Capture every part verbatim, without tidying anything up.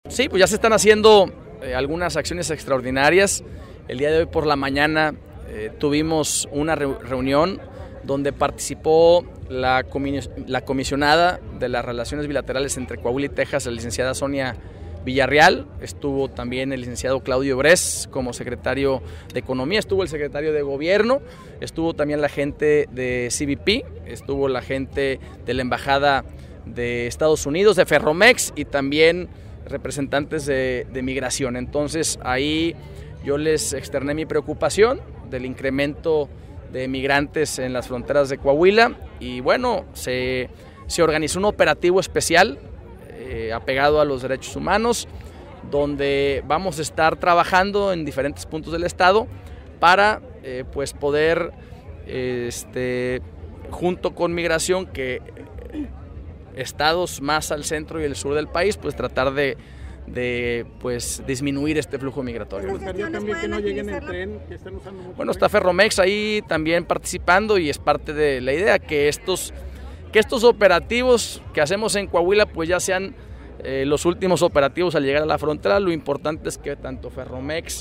Sí, pues ya se están haciendo eh, algunas acciones extraordinarias. El día de hoy por la mañana eh, tuvimos una re reunión donde participó la, comis la comisionada de las relaciones bilaterales entre Coahuila y Texas, la licenciada Sonia Villarreal. Estuvo también el licenciado Claudio Bres como secretario de Economía, estuvo el secretario de Gobierno, estuvo también la gente de C B P, estuvo la gente de la Embajada de Estados Unidos, de Ferromex y también representantes de, de migración. Entonces ahí yo les externé mi preocupación del incremento de migrantes en las fronteras de Coahuila y bueno, se, se organizó un operativo especial eh, apegado a los derechos humanos, donde vamos a estar trabajando en diferentes puntos del estado para eh, pues poder eh, este, junto con migración, que estados más al centro y el sur del país, pues tratar de, de pues disminuir este flujo migratorio. ¿Me gustaría también que no lleguen en tren, que estén usando mucho? Bueno, está Ferromex ahí también participando y es parte de la idea que estos, que estos operativos que hacemos en Coahuila pues ya sean eh, los últimos operativos al llegar a la frontera. Lo importante es que tanto Ferromex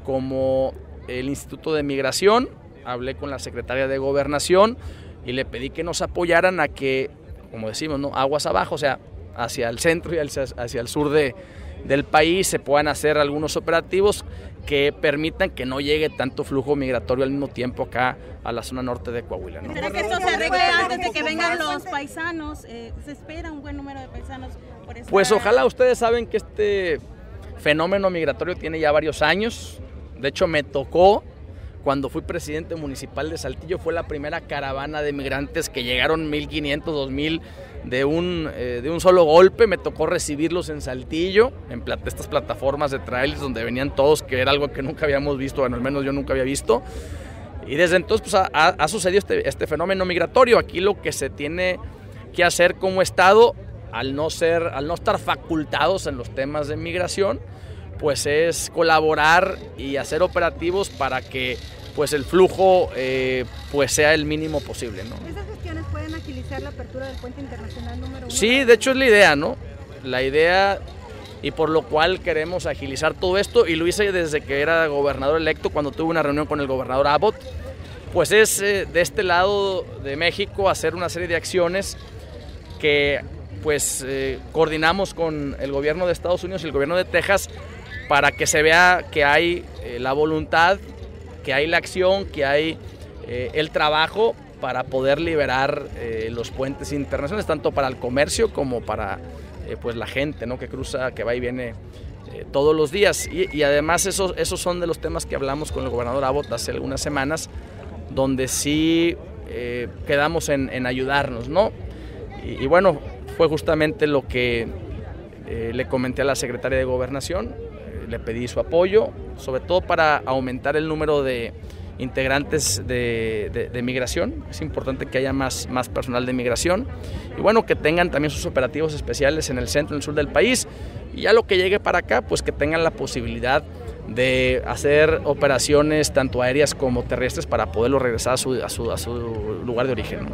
como el Instituto de Migración, hablé con la secretaria de Gobernación y le pedí que nos apoyaran a que, como decimos, ¿no?, aguas abajo, o sea, hacia el centro y hacia, hacia el sur de, del país se puedan hacer algunos operativos que permitan que no llegue tanto flujo migratorio al mismo tiempo acá a la zona norte de Coahuila, ¿no? ¿Será que esto se arregle antes de que vengan los paisanos? Eh, ¿Se espera un buen número de paisanos por esta... Pues ojalá. Ustedes saben que este fenómeno migratorio tiene ya varios años. De hecho, me tocó cuando fui presidente municipal de Saltillo, fue la primera caravana de migrantes que llegaron mil quinientos, dos mil de un, eh, de un solo golpe. Me tocó recibirlos en Saltillo, en plat estas plataformas de trailers donde venían todos, que era algo que nunca habíamos visto, bueno, al menos yo nunca había visto. Y desde entonces pues, ha, ha sucedido este, este fenómeno migratorio. Aquí lo que se tiene que hacer como Estado, al no, ser, al no estar facultados en los temas de migración, pues es colaborar y hacer operativos para que pues el flujo eh, pues sea el mínimo posible, ¿no? ¿Esas gestiones pueden agilizar la apertura del puente internacional número uno? Sí, de hecho es la idea, ¿no? La idea, y por lo cual queremos agilizar todo esto, y lo hice desde que era gobernador electo, cuando tuve una reunión con el gobernador Abbott, pues es eh, de este lado de México hacer una serie de acciones que pues eh, coordinamos con el gobierno de Estados Unidos y el gobierno de Texas, para que se vea que hay eh, la voluntad, que hay la acción, que hay eh, el trabajo para poder liberar eh, los puentes internacionales, tanto para el comercio como para eh, pues la gente, ¿no?, que cruza, que va y viene eh, todos los días. Y, y además esos, esos son de los temas que hablamos con el gobernador Abbott hace algunas semanas, donde sí eh, quedamos en, en ayudarnos, ¿no? Y, y bueno, fue justamente lo que eh, le comenté a la secretaria de Gobernación. Le pedí su apoyo, sobre todo para aumentar el número de integrantes de, de, de migración. Es importante que haya más, más personal de migración y bueno, que tengan también sus operativos especiales en el centro y en el sur del país, y ya lo que llegue para acá, pues que tengan la posibilidad de hacer operaciones tanto aéreas como terrestres para poderlo regresar a su, a su, a su lugar de origen, ¿no?